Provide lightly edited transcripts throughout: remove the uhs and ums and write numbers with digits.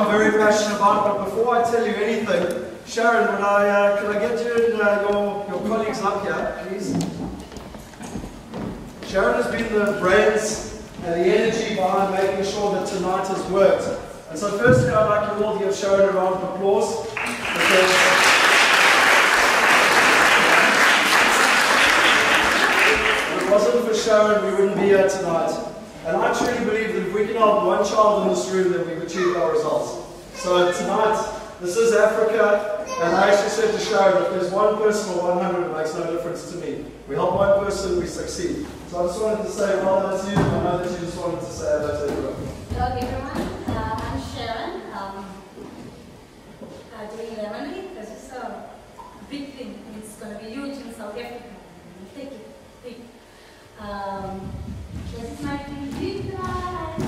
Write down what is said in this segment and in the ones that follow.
I'm very passionate about, but before I tell you anything, Sharon, can I get you and your colleagues up here, please? Sharon has been the brains and the energy behind making sure that tonight has worked. And so firstly, I'd like you all to give Sharon a round of applause. If it wasn't for Sharon, we wouldn't be here tonight. And I truly believe that if we can help one child in this room, then we've achieved our results. So tonight, this is Africa, and I actually said to Sharon, if there's one person or 100, it makes no difference to me. We help one person, we succeed. So I just wanted to say well done to you. I know that you just wanted to say hello to everyone. Hello everyone, I'm Sharon. Doing lemonade. This is a big thing. It's going to be huge in South Africa. Take it, big. This is my big life.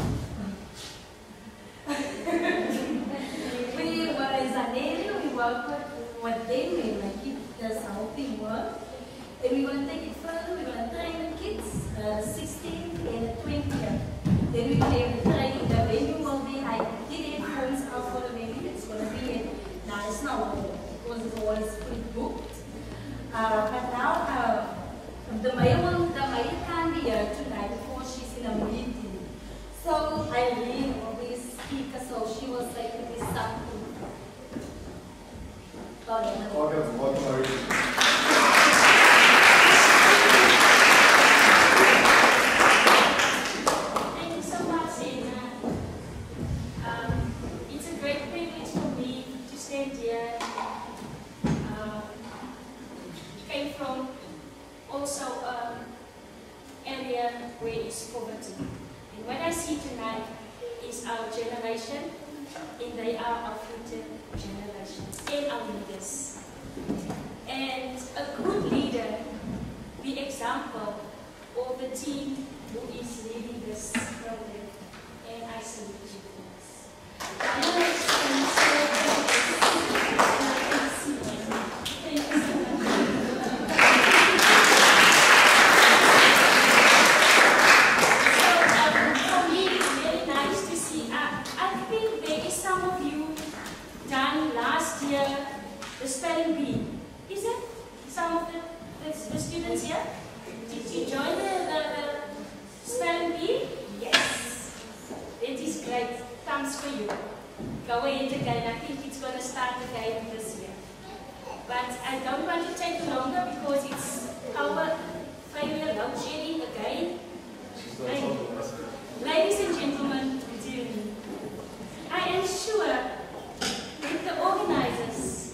We were in Zaneri, we work with what they made, like keep this whole thing work. And we're going to take it further, we're going to train the kids, 16 and 20. Then we're going to have the training, the venue will be, I did headphones out for the venue, it's going to be in Knysna, because it's always pre-booked. But now, the mayor can't be here tonight because she's in a meeting. So Eileen will be speaker, so she will say to me something. Thank you so much, Sena. It's a great privilege for me to stand here. Came from also area where it's poverty. And what I see tonight is our generation, and they are our future generations and our leaders. And a good leader, the example of the team who is leading this program. And I salute you for this. Thank you so much. The spelling bee. Is it? Some of the students here? Did you join the spelling bee? Yes. It is great. Thanks for you. Go ahead again. I think it's going to start again this year. But I don't want to take longer because it's our failure load shedding again. Ladies and gentlemen, good evening. I am sure that the organizers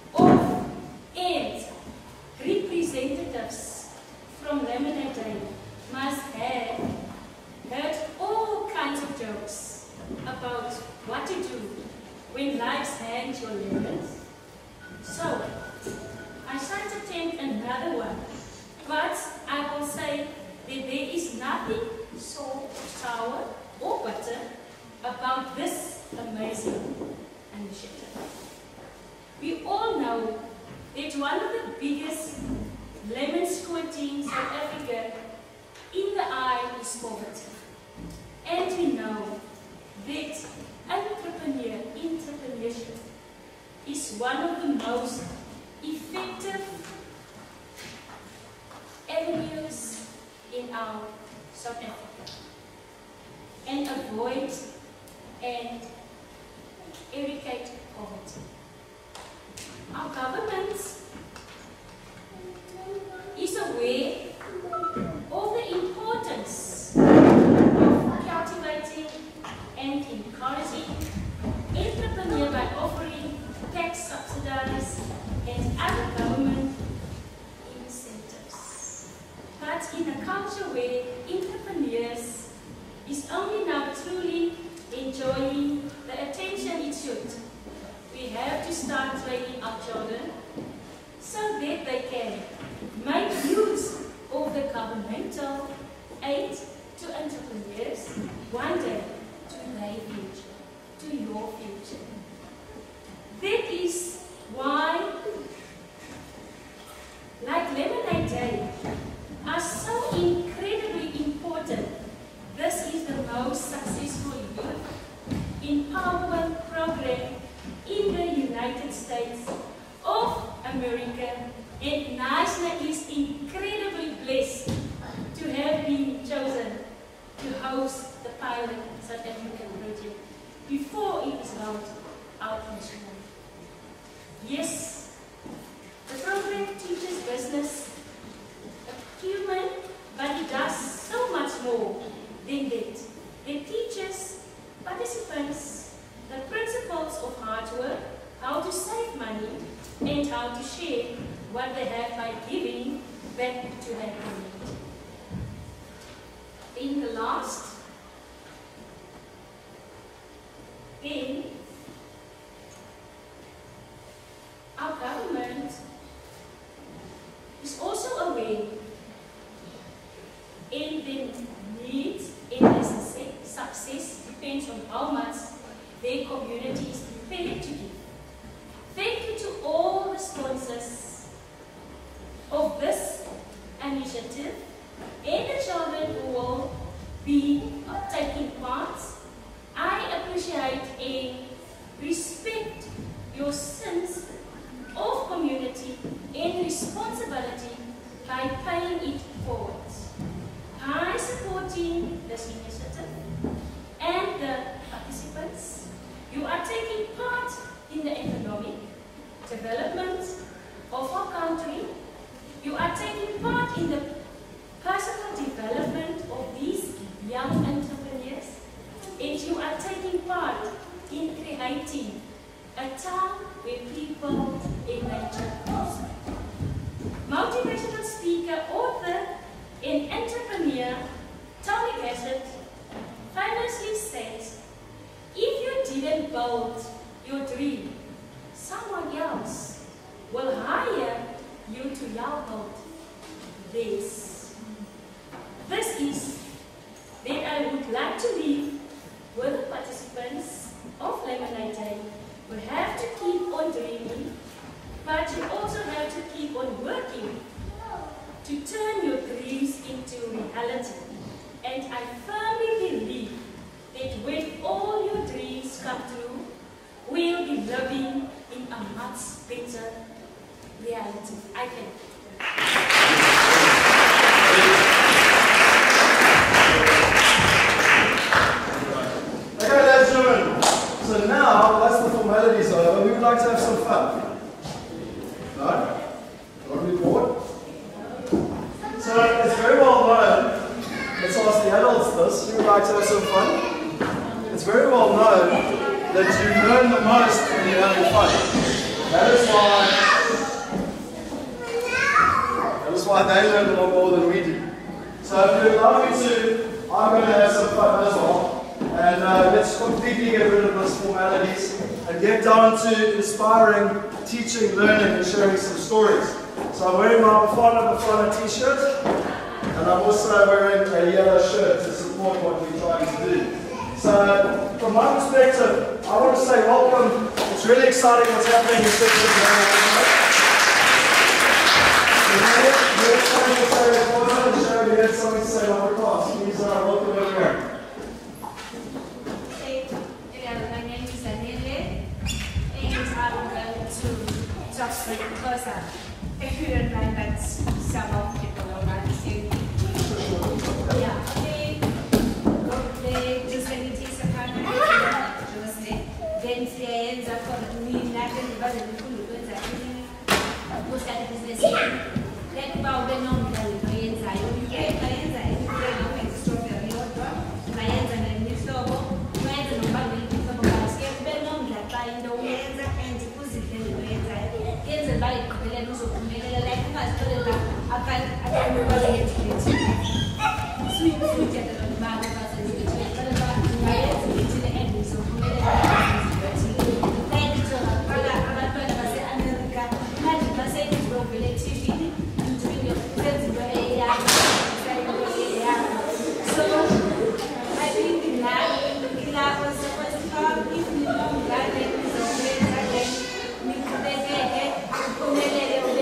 and representatives from LemonadeDay must have heard all kinds of jokes about what to do when life hands your lemons. So, I shall attempt another one, but I will say that there is nothing salt, sour, or butter about this amazing initiative. We all know that one of the biggest lemon squirting in South Africa in the eye is poverty. And we know that entrepreneurship is one of the most effective avenues in our South Africa. And avoid and eradicate poverty. Our government is aware of the importance of cultivating and encouraging entrepreneurs by offering tax subsidies and other government incentives. But in a culture where entrepreneurs is only now truly enjoying the attention it should, we have to start training our children so that they can make use of the governmental aid to entrepreneurs one day to their future, to your future. That is why, like LemonadeDay, are so incredibly important. This is the most successful youth empowerment program America, and Knysna is incredibly blessed to have been chosen to host the pilot South African project before it is rolled out nationally. Yes, the program teaches business acumen, but it does so much more than that. It teaches participants the principles of hard work, how to save money, and how to share what they have by giving back to their community. In the last, our government is also aware in the needs and their success depends on how much their community is prepared to give. Thank you to all the sponsors of this initiative and the children who will be taking part. I appreciate and respect your sense of community and responsibility by paying it forward. By supporting this initiative and the participants, you are taking part in the economic development of our country. You are taking part in the personal development of these young entrepreneurs, and you are taking part in creating a town where people and nature prosper. Motivational speaker, author, and entrepreneur Tony Gassett famously said, if you didn't build your dream, someone else will hire you to help build this. This is that I would like to leave with the participants of LemonadeDay. You have to keep on dreaming, but you also have to keep on working to turn your dreams into reality. And I firmly believe that when all your dreams come true, we'll be living in a much better reality. I think. Okay, ladies and gentlemen. So now, once the formalities are over, we would like to have some fun. No? Don't be bored? So it's very well known. Let's ask the adults this. Who would like to have some fun? It's very well known that you learn the most when you're having fun. That is why they learn a lot more than we do. So if you allow me to, I'm going to have some fun as well. And let's completely get rid of those formalities and get down to inspiring, teaching, learning, and sharing some stories. So I'm wearing my Bafana t-shirt, and I'm also wearing a yellow shirt to support what we're trying to do. So from my perspective, I want to say welcome. It's really exciting what's happening in Picken. We had something to say about the class. Please welcome over here. My name is Daniele, and I'm going to talk because I couldn't mind that some of people are not the same. Yeah, they just when it is a partner, then they end up for me, nothing about the people who do that. Most of the business, let about the non Italians, I don't care, Italians, I don't care, strawberry or Italians and then so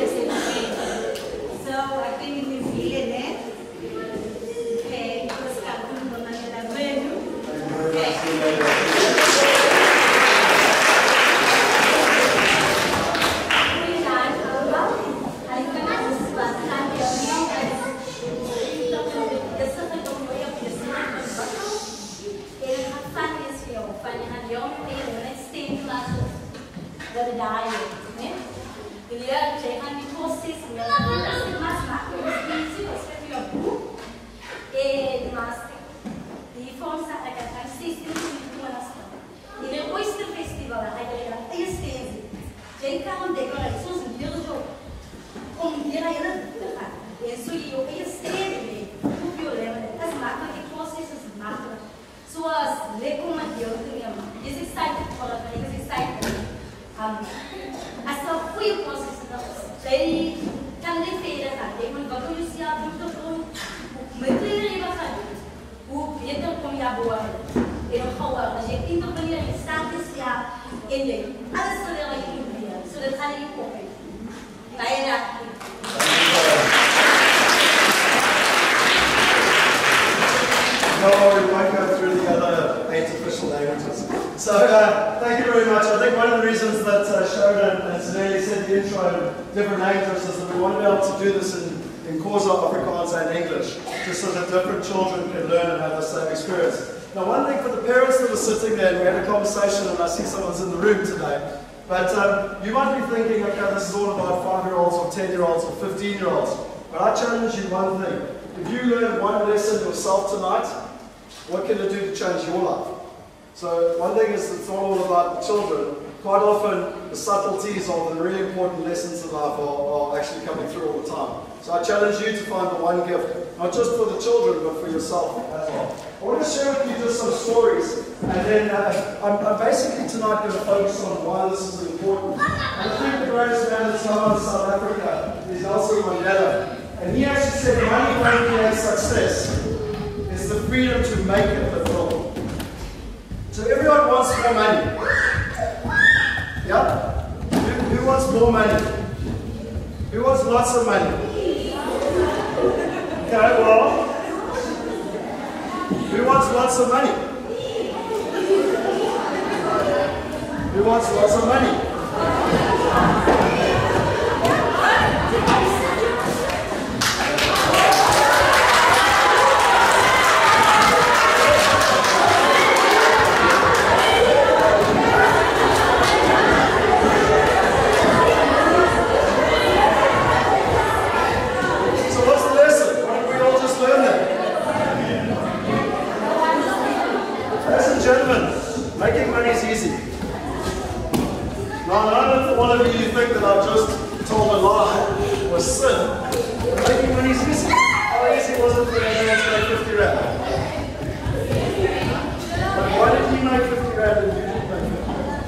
I think in New Zealand, They kan nie verder gaan. Jy moet wat jy sê op die grond. Met jy wat gaan. Hoe beter kom jy bo aan? En dan gou as jy entrepreneur in staat is ja en jy alles sal jy doen. So dit gaan nie kom nie. Baie dankie. No, we won't go through the other 8 official languages. So, thank you very much. I think one of the reasons that Sharon and Zanelli said the intro in different languages is that we want to be able to do this in Xhosa, Afrikaans and English, just so that different children can learn and have the same experience. Now, one thing for the parents that were sitting there, and we had a conversation, and I see someone's in the room today, but you might be thinking, okay, this is all about 5-year-olds or 10-year-olds or 15-year-olds. But I challenge you one thing. If you learn one lesson yourself tonight, what can it do to change your life? So one thing is it's not all about the children. Quite often the subtleties of the really important lessons in life are actually coming through all the time. So I challenge you to find the one gift, not just for the children, but for yourself as well. I want to share with you just some stories, and then I'm basically tonight going to focus on why this is important. And I think the greatest man that's known in South Africa is Nelson Mandela. And he actually said money won't create success. It's the freedom to make it the goal. So everyone wants more money. Yeah? Who wants more money? Who wants lots of money? Okay, well, who wants lots of money? Who wants lots of money? Making money is easy. Now, I don't know if one of you think that I've just told a lie or sin. Making money is easy. How easy was it for everyone to make 50 rand? But why did he make 50 rand and you didn't make 50 rand?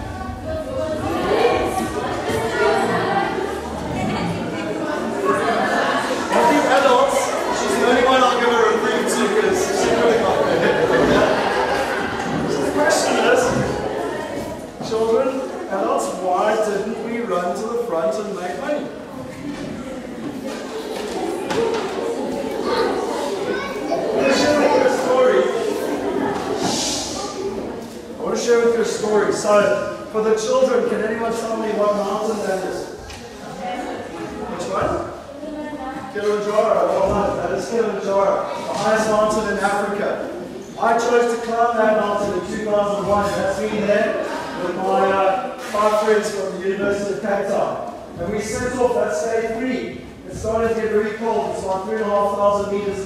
Of the adults, she's the only one I'll give a reprieve to because she really got there. The question is, children, adults, why didn't we run to the front and make money? I want to share with you a story. I want to share with you a story. So, for the children, can anyone tell me what mountain that is? Which one? Kilimanjaro. Well done. That is Kilimanjaro, the highest mountain in Africa. I chose to climb that mountain in 2001. That's me there with my 5 friends from the University of Cape Town. And we set off, that's day 3. It started to get very cold. It's about 3,500 meters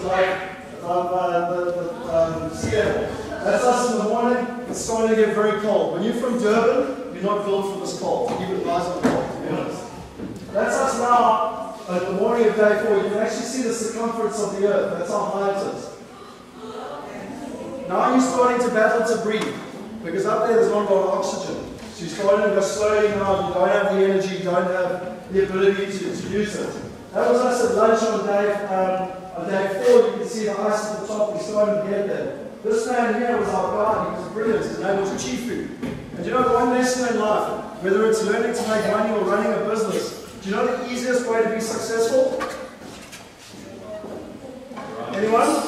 above the sea level. That's us in the morning. It's starting to get very cold. When you're from Durban, you're not built for this cold. Even nice and cold, to be honest. That's us now at the morning of day 4. You can actually see the circumference of the earth. That's how high it is. Now you're starting to battle to breathe, because up there's not a lot of oxygen. So you're starting to go slowly now, you don't have the energy, you don't have the ability to use it. That was us at lunch on day 4, you can see the ice at the top, we're starting to get there. This man here was our guide, he was brilliant, his name was Chifu. And you know one lesson in life, whether it's learning to make money or running a business, do you know the easiest way to be successful? Anyone?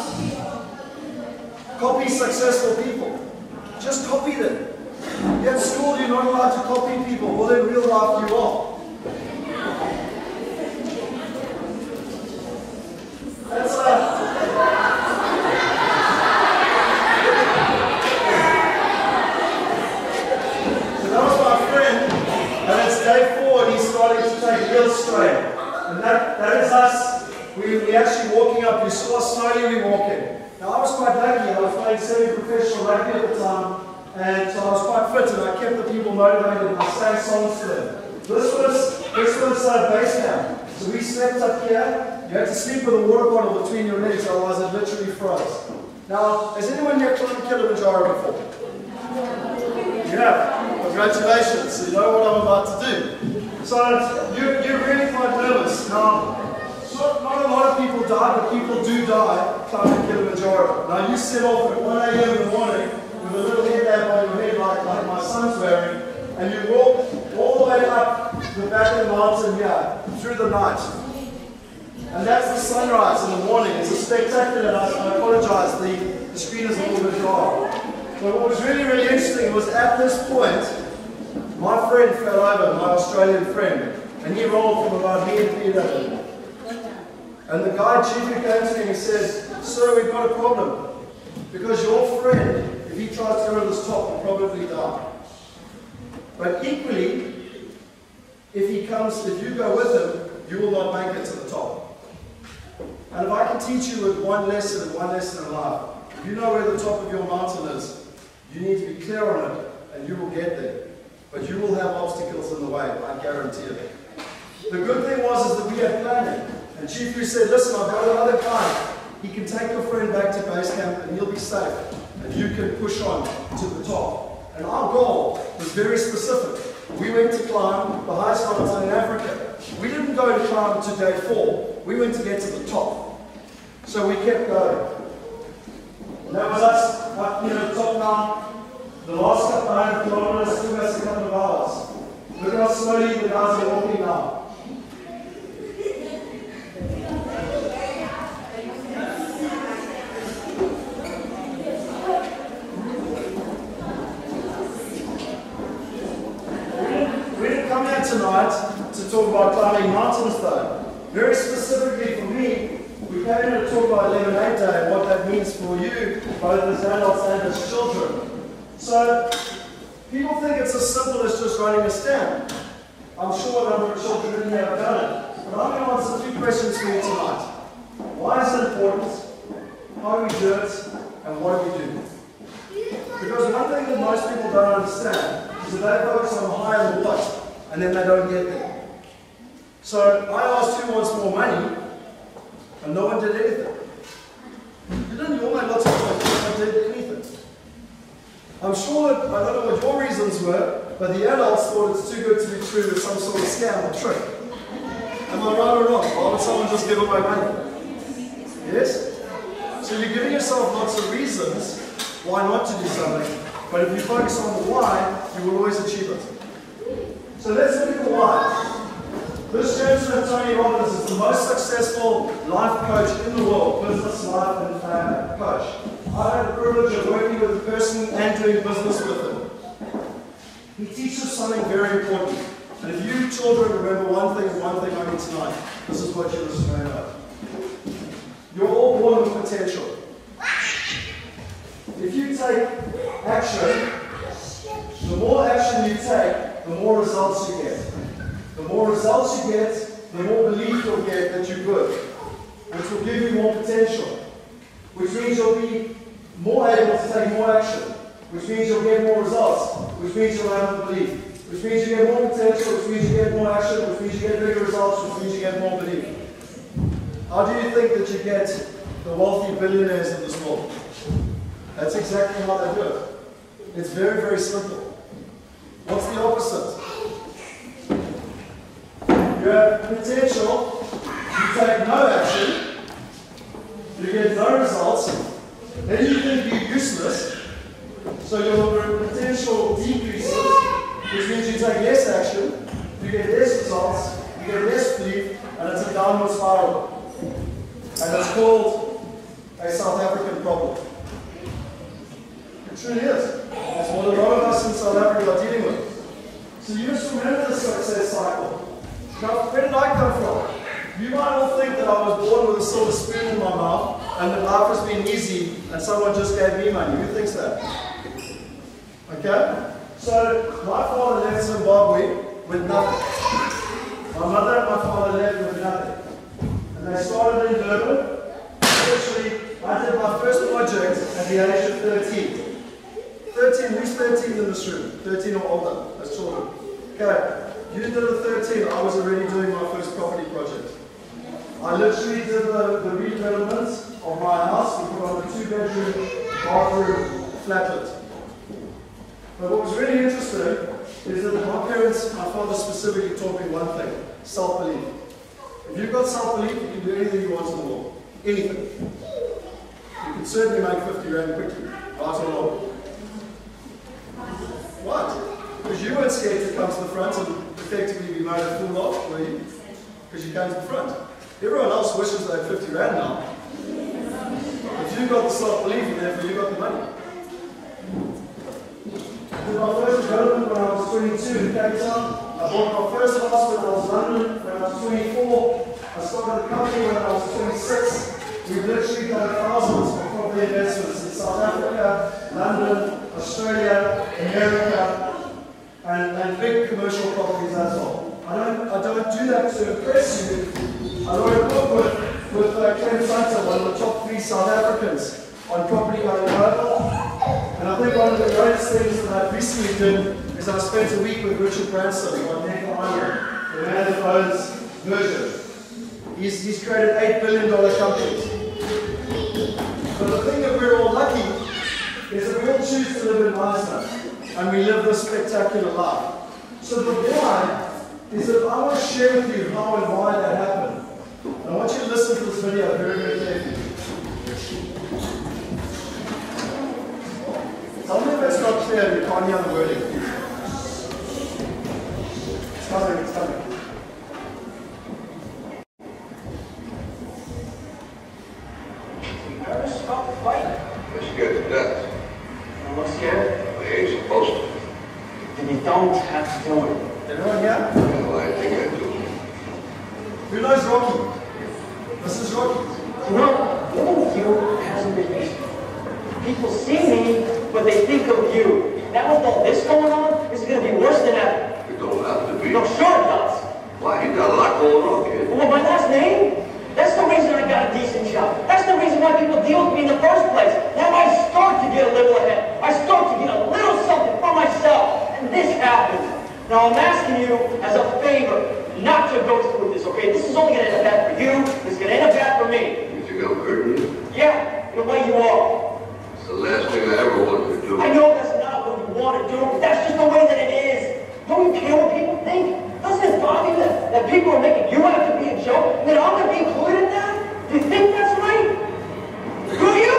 Copy successful people. Just copy them. At school, you're not allowed to copy people. Well, in real life, you are. That's So that was my friend, and it's day 4, and he's starting to take real strain. And that is us. We actually walking up. You saw us slowly walking. Now, I was quite lucky. I was playing semi-professional rugby at the time, and so I was quite fit, and I kept the people motivated, and I sang songs to them. This was base camp. So we slept up here. You had to sleep with a water bottle between your legs, otherwise it literally froze. Now, has anyone here climbed Kilimanjaro before? You have. Congratulations. So you know what I'm about to do. So you're really quite nervous. people die, but people do die climbing Kilimanjaro. Now you set off at 1 a.m. in the morning with a little headlamp on your head like my son's wearing, and you walk all the way up the back of the mountain here through the night. And that's the sunrise in the morning. It's a spectacular, I apologize, the screen is a little bit dark. But what was really, really interesting was at this point, my friend fell over, my Australian friend, and he rolled from about here to here. And the guy chiefly came to me and he says, "Sir, we've got a problem. Because your friend, if he tries to go to this top, will probably die. But equally, if you go with him, you will not make it to the top. And if I can teach you with one lesson in life, if you know where the top of your mountain is, you need to be clear on it, and you will get there. But you will have obstacles in the way, I guarantee it." The good thing was that we had planning. And Chief Roo said, "Listen, I've got another guy. He can take your friend back to base camp and he'll be safe. And you can push on to the top." And our goal was very specific. We went to climb the highest mountain in Africa. We didn't go to climb to day 4. We went to get to the top. So we kept going. And that was us up near the top now. The last couple of 100 kilometers took us a couple of hours. Look how slowly the guys are walking now. Tonight to talk about climbing mountains though. Very specifically for me, we came here to talk about LemonadeDay and what that means for you, both as adults and as children. So, people think it's as simple as just running a stand. I'm sure a number of children in here have done it. But I'm going to answer 2 questions for you tonight. Why is it important? How do we do it? And what do we do? Because one thing that most people don't understand is that they focus on the high and the what, and then they don't get there. So I asked who wants more money, and no one did anything. You all made lots of points, no one did anything. I'm sure that, I don't know what your reasons were, but the adults thought it's too good to be true with some sort of scam or trick. Am I right or wrong? Why would someone just give away money? Yes? So you're giving yourself lots of reasons why not to do something, but if you focus on the why, you will always achieve it. So let's look at the why. This gentleman, Tony Robbins, is the most successful life coach in the world, business, life, and family coach. I had the privilege of working with the person and doing business with him. He teaches something very important. And if you children remember one thing only tonight, this is what you must remember. You're all born with potential. If you take action, the more action you take, the more results you get. The more results you get, the more belief you'll get that you're good, which will give you more potential, which means you'll be more able to take more action, which means you'll get more results, which means you'll have the belief, which means you get more potential, which means you get more action, which means you get bigger results, which means you get more belief. How do you think that you get the wealthy billionaires of this world? That's exactly how they do it. It's very, very simple. What's the opposite? You have potential, you take no action, you get no results, then you think you're useless, so your potential decreases, which means you take less action, you get less results, you get less belief, and it's a downward spiral. And it's called a South African problem. It truly is. It's what a lot of us in South Africa are dealing with. So you must remember the success cycle. Now, where did I come from? You might all think that I was born with a silver spoon in my mouth and that life has been easy and someone just gave me money. Who thinks that? Okay? So, my father left Zimbabwe with nothing. My mother and my father left with nothing. And they started in Durban. Actually, I did my first project at the age of 13. 13, who's 13 in this room? 13 or older, as children. Okay. You did it at 13, I was already doing my first property project. I literally did the redevelopment of my house. We put on a 2-bedroom, bathroom, flatlet. But what was really interesting is that my parents, my father specifically taught me one thing, self-belief. If you've got self-belief, you can do anything you want in the world. Anything. You can certainly make 50 Rand quickly. Right or wrong? What? Because you weren't scared to come to the front and effectively be made a fool of, were you? Because you came to the front. Everyone else wishes they had 50 Rand now. But you've got the self-belief and therefore you've got the money. I did my first development when I was 22 in Cape Town. I bought my first house when I was in London when I was 24. I started a company when I was 26. We've literally done thousands of property investments in South Africa, London, Australia, America, and big commercial properties as well. I don't do that to impress you. I wrote a book with Ken Santa, one of the top 3 South Africans, on property going global. And I think one of the greatest things that I recently did is I spent a week with Richard Branson on Necker Island, the man that owns Virgin. He's created $8 billion companies. But the thing that we're all lucky is that we all choose to live in Knysna, and we live this spectacular life. So the why is that I want to share with you how and why that happened. And I want you to listen to this video very, very carefully. Tell me if it's not clear and you can't hear the wording. It's coming, it's coming. You're scared to death. I'm not scared. Well, you ain't supposed to. Then you don't have to do it. Everyone here? Well, I think I do. Who knows Rocky? This is Rocky. No, living with you hasn't been easy. People see me, but they think of you. Now with all this going on, this is going to be worse than ever. You don't have to be. No, sure it does. Why? You got a lot going on, kid. Well, my last name? That's the reason I got a decent job. That's the reason why people deal with me in the first place. Now I start to get a little ahead. I start to get a little something for myself. And this happens. Now I'm asking you as a favor not to go through with this, okay? This is only going to end up bad for you. This is going to end up bad for me. You think I'm hurting you? Yeah, in a way you are. It's the last thing I ever wanted to do. I know that's not what you want to do, but that's just the way that it is. Don't you care what people think? Doesn't it bother you that people are making you out to be a joke and that I'm going to be included in that? Do you think that's right? Screw you!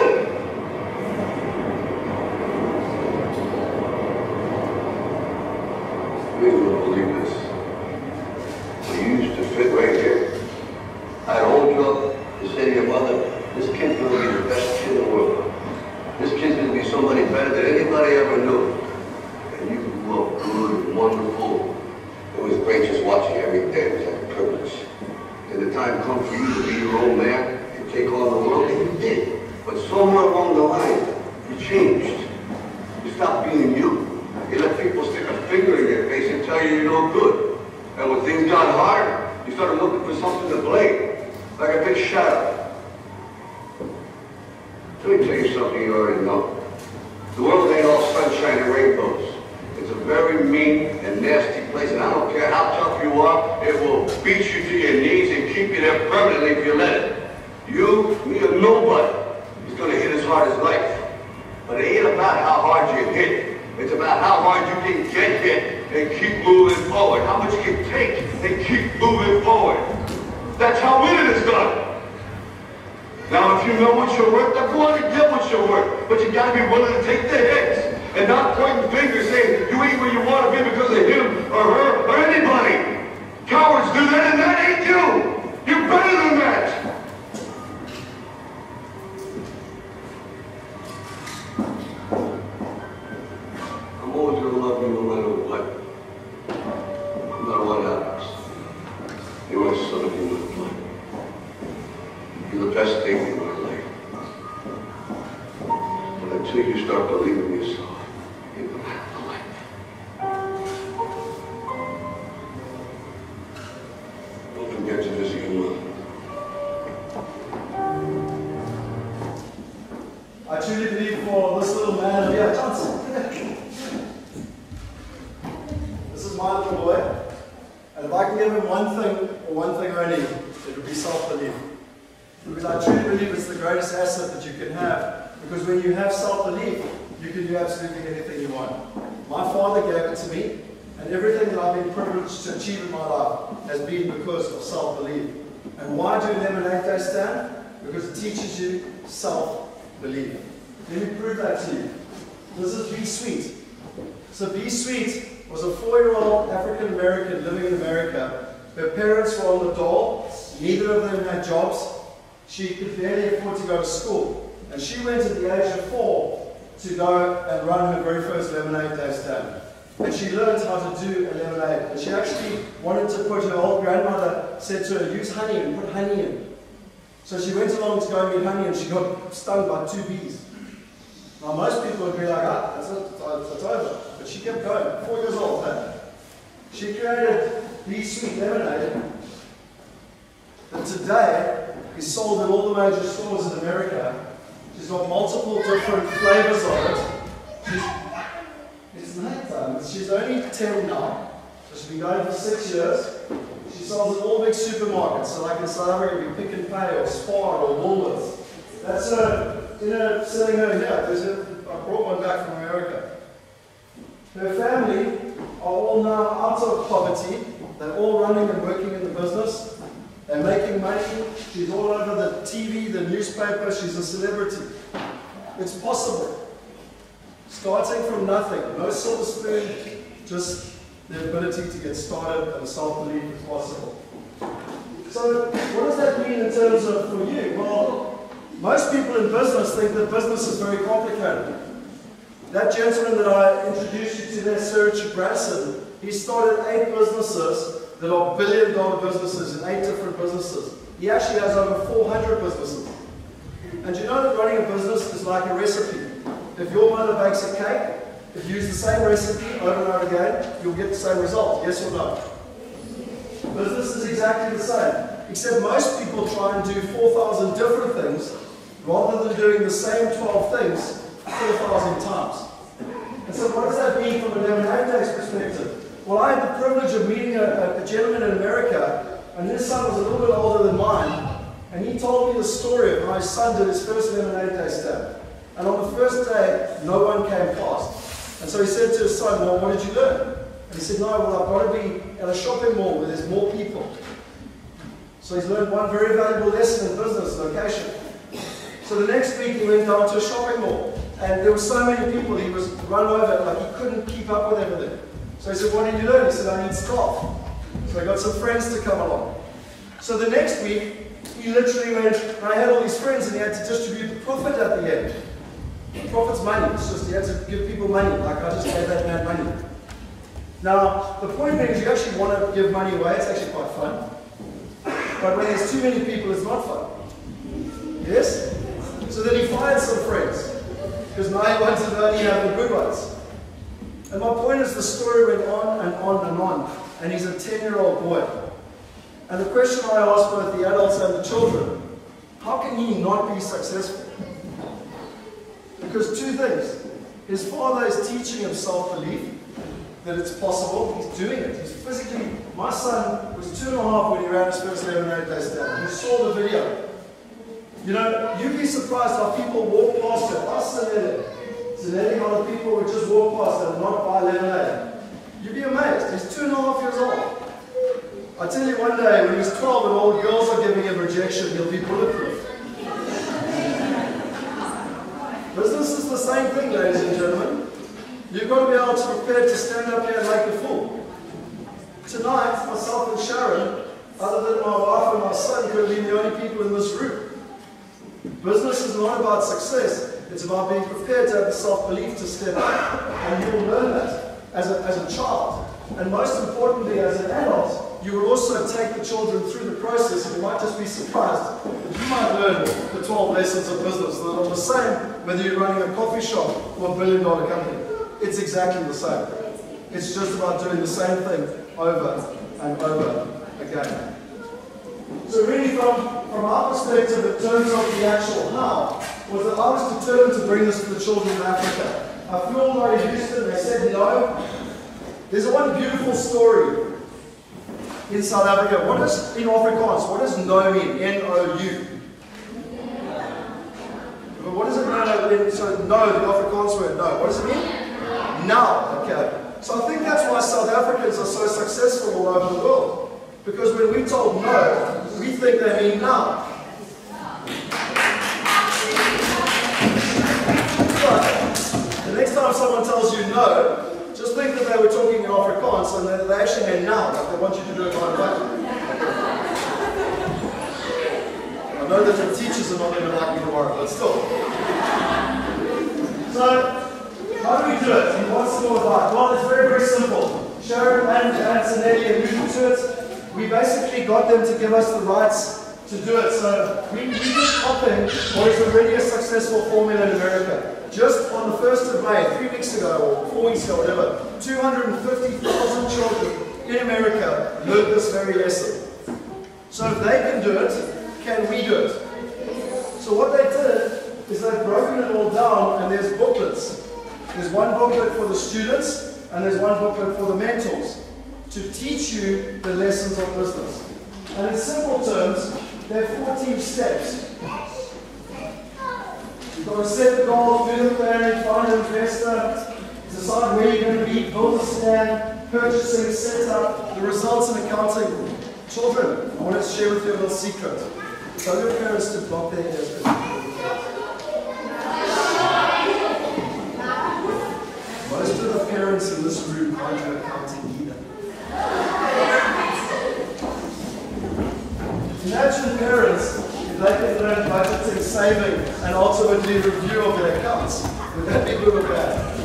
You wouldn't believe this. You used to fit right here. I'd hold you up and say to your mother, this kid's going to be the best kid in the world. This kid's going to be somebody better than anybody ever knew. And you grew up good and wonderful. It was great just watching you every day. It was like a privilege. And the time come for you to be your own man and take on the world, and you did. But somewhere along the line, you changed. You stopped being you. You let people stick a finger in your face and tell you you're no good. And when things got hard, you started looking for something to blame, like a big shadow. Let me tell you something you already know. The world ain't all sunshine and rainbows. It's a very mean and nasty place, and I don't care how tough you are, it will beat you to your knees and keep you there permanently if you let it. You, me, or nobody is going to hit as hard as life. But it ain't about how hard you hit. It's about how hard you can get hit and keep moving forward. How much you can take and keep moving forward. That's how winning is done. Now, if you know what you're worth, then go on and get what you're worth. But you gotta be willing to take the hits and not pointing fingers saying you ain't where you want to be because of him or her or anybody. Cowards do that, and that ain't you. You're better than that. I'm always gonna love you no matter what. No matter what happens. You're my son of human blood. You're the best thing in my life. But until you start believing yourself, you're gonna have a life. Don't forget to visit your mother. I truly believe for this little man here, Johnson. This is my little boy. And if I can give him one thing, or one thing only, it would be self-belief. Because I truly believe it's the greatest asset that you can have. Because when you have self-belief, you can do absolutely anything you want. My father gave it to me, and everything that I've been privileged to achieve in my life has been because of self-belief. And why do LemonadeDay stand? Because it teaches you self-belief. Let me prove that to you. This is Be Sweet. So Be Sweet was a 4-year-old African American living in America. Her parents were on the dole. Neither of them had jobs. She could barely afford to go to school. And she went at the age of 4 to go and run her very first LemonadeDay stand. And she learned how to do a lemonade. And she actually wanted to put, her old grandmother said to her, use honey and put honey in. So she went along to go and get honey and she got stung by 2 bees. Now most people would be like, ah, that's it, it's over. But she kept going, 4 years old. She created Be Sweet lemonade that today is sold in all the major stores in America. She's got multiple different flavors of it. It's nighttime. She's only 10 now. So she's been going for 6 years. She sells in all big supermarkets. So like in South Africa, it'd be Picken or Spar or Woolworths. That's her, selling her here. I brought one back from America. Her family are all now out of poverty. They're all running and working in the business. They're making money. She's all over the TV, the newspaper. She's a celebrity. It's possible. Starting from nothing, no silver spoon, just the ability to get started and self-belief is possible. So what does that mean in terms of for you? Well, most people in business think that business is very complicated. That gentleman that I introduced you to there, Sir Richard Branson, he started 8 businesses that are billion-dollar businesses in 8 different businesses. He actually has over 400 businesses. And you know that running a business is like a recipe. If your mother bakes a cake, if you use the same recipe over and over again, you'll get the same result, yes or no? Business is exactly the same, except most people try and do 4,000 different things rather than doing the same 12 things 4,000 times. And so what does that mean from a LemonadeDay's perspective? Well, I had the privilege of meeting a gentleman in America, and his son was a little bit older than mine, and he told me the story of how his son did his first LemonadeDay stand. And on the first day, no one came past. And so he said to his son, well, what did you learn? And he said, no, well, I've got to be at a shopping mall where there's more people. So he's learned one very valuable lesson in business, location. So the next week he went down to a shopping mall. And there were so many people, he was run over, like he couldn't keep up with everything. So he said, what did you learn? He said, I need staff. So I got some friends to come along. So the next week, he literally went, and I had all these friends and he had to distribute the profit at the end. Profit's money. It's just, you have to give people money. Like I just gave that man money. Now, the point being is you actually want to give money away. It's actually quite fun. But when there's too many people, it's not fun. Yes? So then he fired some friends. Because now he wanted to only have the good ones. And my point is the story went on and on and on. And he's a 10-year-old boy. And the question I asked both the adults and the children, how can he not be successful? Because 2 things. His father is teaching him self-belief, that it's possible. He's doing it. He's physically, my son was 2.5 when he ran his first LemonadeDay stand. You saw the video. You know, you'd be surprised how people walk past it. Us and Nelly, how the people would just walk past it and not buy lemonade. You'd be amazed. He's 2.5 years old. I tell you one day, when he's 12 and all the girls are giving him rejection, he'll be bulletproof. Business is the same thing, ladies and gentlemen. You've got to be able to prepare to stand up here and make a fool. Tonight, myself and Sharon, other than my wife and my son, could have been the only people in this room. Business is not about success. It's about being prepared to have the self-belief to step up. And you will learn that as a child. And most importantly, as an adult, you will also take the children through the process, and you might just be surprised that you might learn the 12 lessons of business that are the same whether you're running a coffee shop or a billion-dollar company. It's exactly the same. It's just about doing the same thing over and over again. So really from our perspective, in terms of the actual how, was that I was determined to bring this to the children of Africa. I flew all the way to Houston, they said no. There's one beautiful story in South Africa. What is, in Afrikaans, what does no mean? N-O-U. What does it mean? So no, the Afrikaans word, no. What does it mean? Now. Okay. So I think that's why South Africans are so successful all over the world. Because when we told no, we think they mean now. But the next time someone tells you no, just think that they were talking in Afrikaans and they actually meant now, like they want you to do it right away. I know that the teachers are not going to like me tomorrow, but still. So, how do we do it? And what's the advice? Well, it's very, very simple. Sharon and Zanelli alluded to it. We basically got them to give us the rights to do it. So we did Picken, what is already a successful formula in America. Just on the 1st of May, 3 weeks ago, or 4 weeks ago, whatever, 250,000 children in America learned this very lesson. So if they can do it, can we do it? So what they did is they've broken it all down, and there's booklets. There's one booklet for the students, and there's one booklet for the mentors to teach you the lessons of business. And in simple terms, there are 14 steps. You've got to set the goal, do the planning, find an investor, decide where you're going to be, build a stand, purchasing, set up, the results in accounting. Children, I want to share with you a little secret. Tell your parents to block their ears. Most of the parents in this room can't do accounting either. Imagine parents, if they can learn budgeting, saving, and ultimately review of their accounts. Would that be good or bad?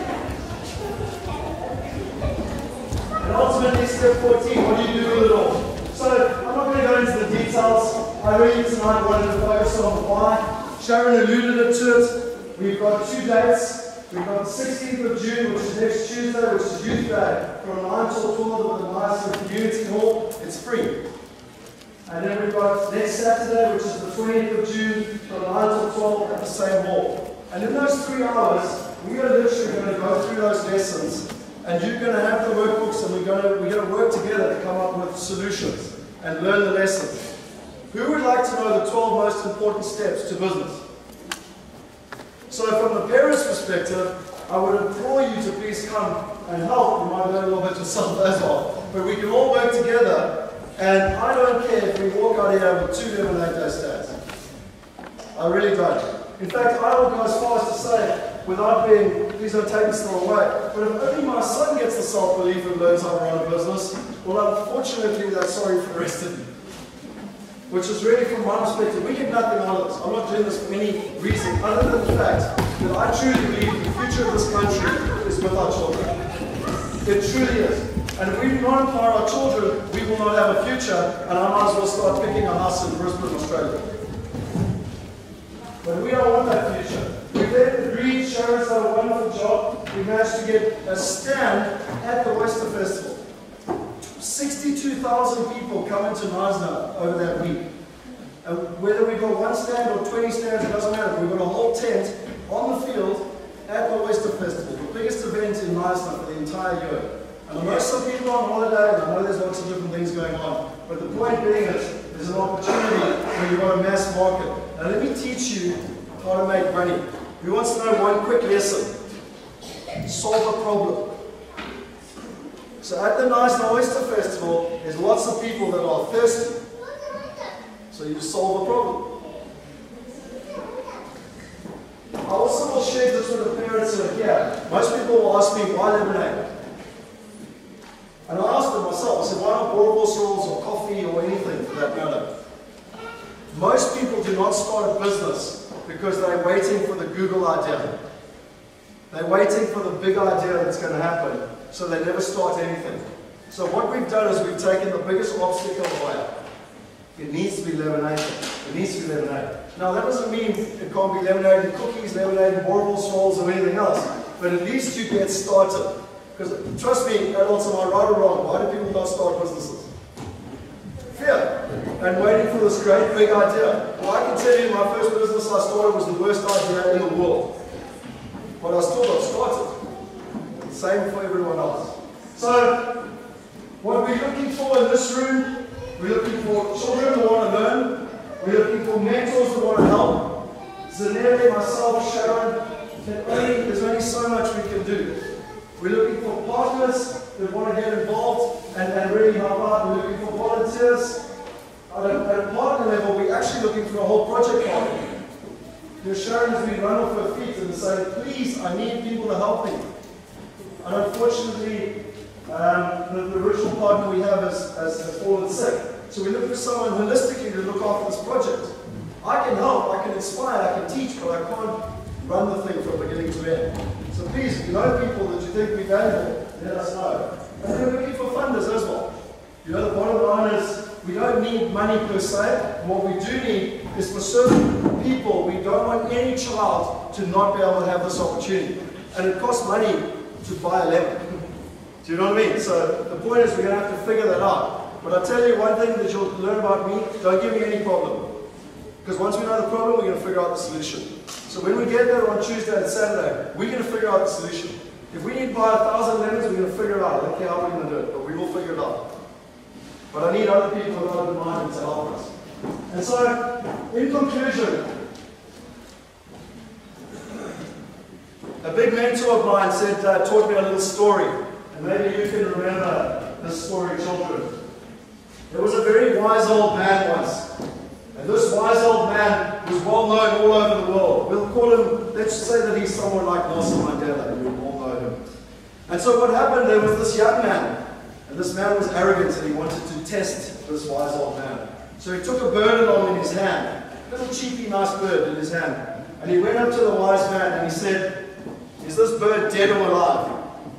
And ultimately, step 14, what do you do with it all? So, I'm not going to go into the details. I really tonight wanted to focus on the why. Sharon alluded to it. We've got 2 dates. We've got the 16th of June, which is next Tuesday, which is Youth Day, from 9 till 12 at the nice community hall. It's free. And then we've got next Saturday, which is the 20th of June, from 9 till 12 at the same hall. And in those 3 hours, we are literally going to go through those lessons, and you're going to have the workbooks, and we're going to work together to come up with solutions and learn the lessons. Who would like to know the 12 most important steps to business? So from the parents' perspective, I would implore you to please come and help. You might learn a little bit yourself as well. But we can all work together, and I don't care if we walk out here with 2 LemonadeDay stands. I really don't. In fact, I will go as far as to say, without being, please don't take this the wrong way, but if only my son gets the self-belief and learns how to run a business, well, unfortunately, that's sorry for the rest of you. Which is really, from my perspective, we get nothing out of this. I'm not doing this for any reason other than the fact that I truly believe the future of this country is with our children. It truly is. And if we do not empower our children, we will not have a future, and I might as well start picking a house in Brisbane, Australia. But we don't want that future. We then agreed, Sharon's done a wonderful job. We managed to get a stand at the Oyster Festival. 62,000 people come into Knysna over that week. And whether we've got 1 stand or 20 stands, it doesn't matter. We've got a whole tent on the field at the Oyster Festival, the biggest event in Knysna for the entire year. And I know some people are on holiday, and I know there's lots of different things going on. But the point being is, there's an opportunity when you've got a mass market. Now let me teach you how to make money. Who wants to know one quick lesson? Solve a problem. So at the Knysna Oyster Festival, there's lots of people that are thirsty. So you solve a problem. I also will share this with the parents who are here. Most people will ask me, why lemonade? And I asked them myself, I said, why not Boerewors rolls or coffee or anything for that matter? Most people do not start a business because they're waiting for the Google idea. They're waiting for the big idea that's going to happen. So they never start anything. So what we've done is we've taken the biggest obstacle away. It needs to be lemonade. It needs to be lemonade. Now that doesn't mean it can't be lemonade and cookies, lemonade and Boerewors rolls or anything else. But at least you get started. Because trust me, adults, am I right or wrong? Why do people not start businesses? Fear. And waiting for this great big idea. Well, I can tell you my first business I started was the worst idea in the world. But I still got started. Same for everyone else. So, what we're looking for in this room, we're looking for children who want to learn, we're looking for mentors who want to help. Zanelli, myself, Sharon, there's only so much we can do. We're looking for partners that want to get involved and really help out. We're looking for volunteers. a whole project on. Sharon has been run off her feet and saying, please, I need people to help me. And unfortunately, the original partner we have has fallen sick. So we look for someone holistically to look after this project. I can help, I can inspire, I can teach, but I can't run the thing from beginning to end. So please, if you know people that you think we valuable, let us know. And we're looking for funders as well. The bottom line is, we don't need money per se. What we do need is for certain people, we don't want any child to not be able to have this opportunity. And it costs money to buy a lemon. Do you know what I mean? So the point is we're going to have to figure that out. But I'll tell you one thing that you'll learn about me, don't give me any problem. Because once we know the problem, we're going to figure out the solution. So when we get there on Tuesday and Saturday, we're going to figure out the solution. If we need to buy 1,000 lemons, we're going to figure it out. I don't care how we're going to do it, but we will figure it out. But I need other people who are open-minded to help us. And so, in conclusion, a big mentor of mine taught me a little story. And maybe you can remember this story, children. There was a very wise old man once. And this wise old man was well known all over the world. We'll call him, let's say that he's someone like Nelson Mandela. We all know him. And so what happened, there was this young man. And this man was arrogant and he wanted to test this wise old man. So he took a bird along in his hand. A little cheapy, nice bird in his hand. And he went up to the wise man and he said, is this bird dead or alive?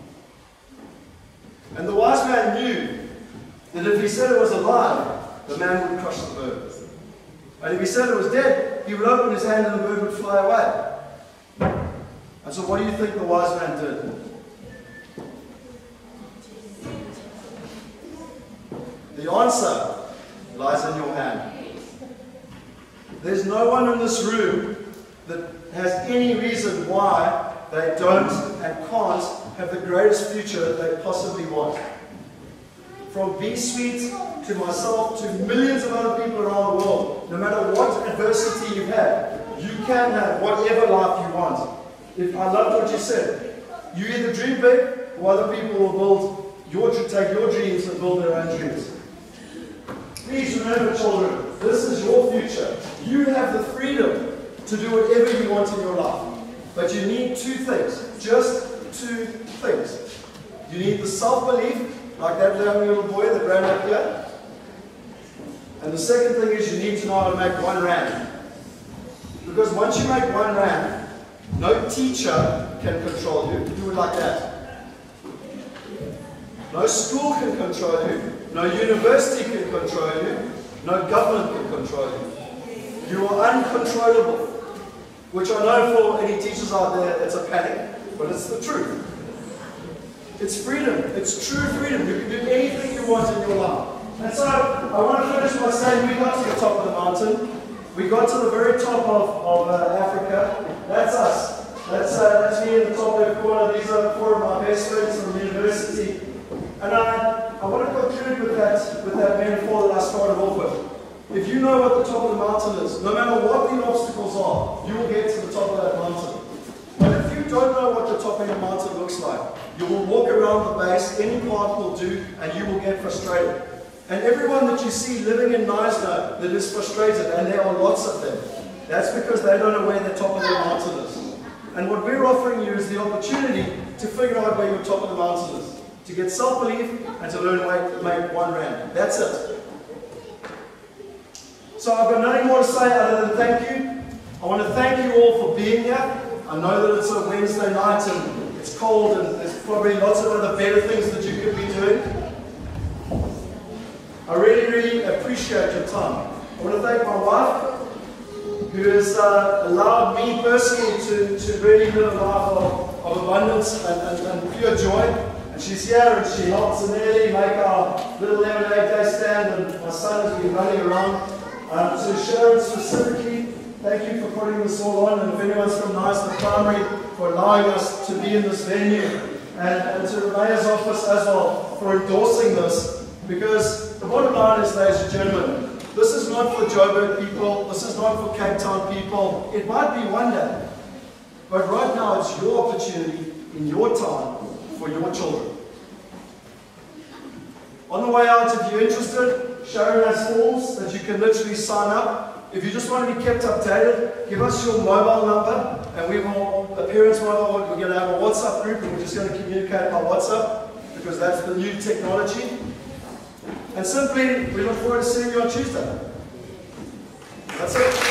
And the wise man knew that if he said it was alive, the man would crush the bird. And if he said it was dead, he would open his hand and the bird would fly away. And so what do you think the wise man did? The answer lies in your hand. There's no one in this room that has any reason why they don't and can't have the greatest future they possibly want. From B-Suite to myself to millions of other people around the world, no matter what adversity you've had, you can have whatever life you want. I loved what you said. You either dream big or other people will take your dreams and build their own dreams. Please remember, children, this is your future. You have the freedom to do whatever you want in your life. But you need two things, just two things. You need the self-belief, like that little boy that ran up here. And the second thing is you need to know how to make 1 rand. Because once you make 1 rand, no teacher can control you. Do it like that. No school can control you. No university can control you. No government can control you. You are uncontrollable. Which I know for any teachers out there, it's a panic. But it's the truth. It's freedom. It's true freedom. You can do anything you want in your life. And so, I want to finish by saying we got to the top of the mountain. We got to the very top of Africa. That's us. That's me in the top left corner. These are 4 of my best friends from university. And I want to conclude with that metaphor that I started off with. If you know what the top of the mountain is, no matter what the obstacles are, you will get to the top of that mountain. But if you don't know what the top of the mountain looks like, you will walk around the base, any part will do, and you will get frustrated. And everyone that you see living in Knysna that is frustrated, and there are lots of them, that's because they don't know where the top of the mountain is. And what we're offering you is the opportunity to figure out where your top of the mountain is. To get self-belief and to learn to make 1 rand. That's it. So I've got nothing more to say other than thank you. I want to thank you all for being here. I know that it's a Wednesday night and it's cold and there's probably lots of other better things that you could be doing. I really, really appreciate your time. I want to thank my wife who has allowed me personally to really live a life of abundance and pure joy. And she's here and she helps Anneli make our little LemonadeDay stand, and my son has been running around. To Sharon specifically, thank you for putting this all on, and if anyone's from Knysna Primary, for allowing us to be in this venue, and to the Mayor's office as well for endorsing this, because the bottom line is, ladies and gentlemen, this is not for Joburg people, this is not for Cape Town people. It might be one day, but right now it's your opportunity in your time for your children. On the way out, if you're interested, Sharon has forms that you can literally sign up. If you just want to be kept updated, give us your mobile number, and we will, the parents' mobile, we're going to have a WhatsApp group, and we're just going to communicate by WhatsApp, because that's the new technology. And simply, we look forward to seeing you on Tuesday. That's it.